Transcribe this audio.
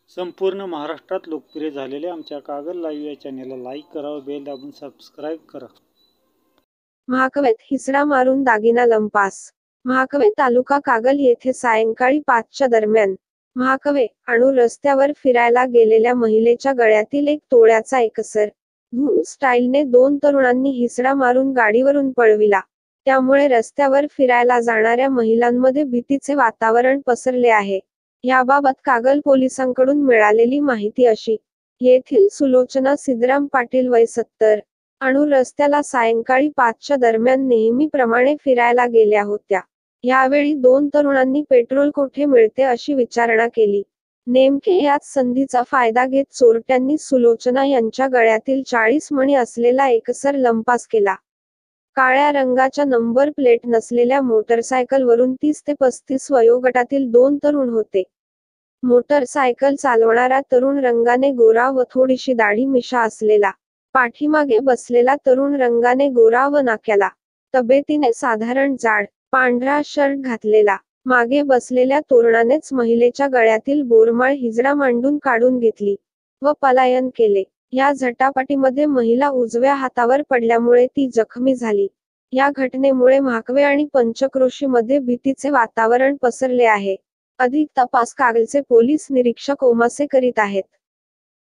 संपूर्ण महाराष्ट्रात लोकप्रिय झालेल्या आमच्या कागल लाईव्ह या चॅनेलला लाईक करा व बेल दाबून सबस्क्राईब करा. महाकवेत हिसडा मारून दागिना लंपास. महाकवे तालुका कागल येथे सायंकाळी 5च्या दरम्यान महाकवे अणू रस्त्यावर फिरायला गेलेल्या महिलेच्या गळ्यातील एक तोळ्याचा एकसर धूम स्टाईलने 2 तरुणांनी हिसडा मारून गाडीवरून पळविला. त्यामुळे रस्त्यावर फिरायला जाणाऱ्या महिलांमध्ये भीतीचे वातावरण पसरले आहे. याबाबत कागल पोलिसांकडून मिळालेली माहिती अशी: येथील सुलोचना सिद्धराम पाटील वय 70 अणू रस्त्याला सायंकाळी 5च्या दरम्यान नेहमीप्रमाणे फिरायला गेल्या होत्या. यावेळी 2 तरुणांनी पेट्रोल कोठे मिळते अशी विचारणा केली. नेमके याच संधीचा फायदा घेत चोरट्यांनी सुलोचना यांच्या गळ्यातील 40 मणी असलेला एकसर लंपास केला. काळ्या रंगाच्या नंबर प्लेट नसलेल्या मोटरसायकलवरून 30 ते 35 वयोगटातील 2 तरुण होते. मोटरसायकल चालवणारा तरुण रंगाने गोरा व थोडीशी दाढी मिशा असलेला. पाठीमागे बसलेला तरुण रंगाने गोरा व नाक्याला तब्येतीने साधारण जाड, पांढरा शर्ट घातलेला. मागे बसलेल्या तरुणानेच महिलेच्या गळ्यातील बोरमाळ हिजडा मांडून काढून घेतली व पलायन केले. या झटापटीमध्ये महिला उजव्या हातावर पडल्यामुळे ती जखमी झाली. या घटनेमुळे महाकवे आणि पंचक्रोशीमध्ये भीतीचे वातावरण पसरले आहे. अधिक तपास कागलचे पोलीस निरीक्षक ओमासे करीत आहेत.